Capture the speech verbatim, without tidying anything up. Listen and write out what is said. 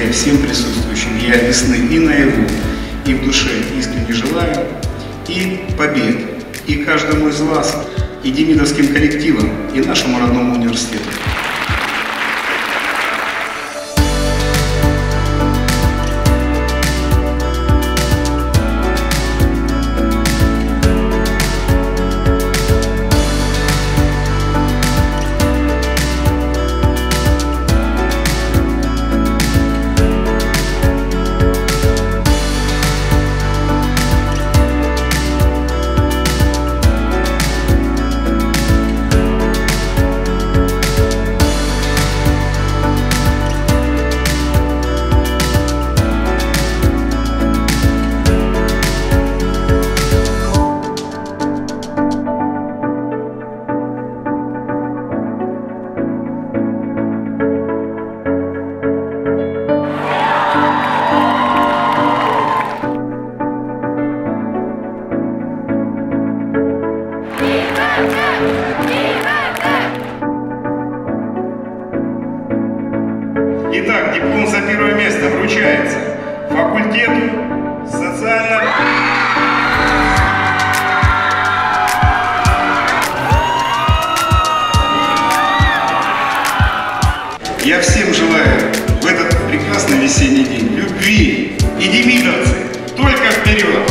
друзья, всем присутствующим я весны и наяву, и в душе искренне желаю, и побед, и каждому из вас, и демидовским коллективам, и нашему родному университету. Итак, диплом за первое место вручается факультету социально... Я всем желаю в этот прекрасный весенний день любви, и демидовцы только вперед!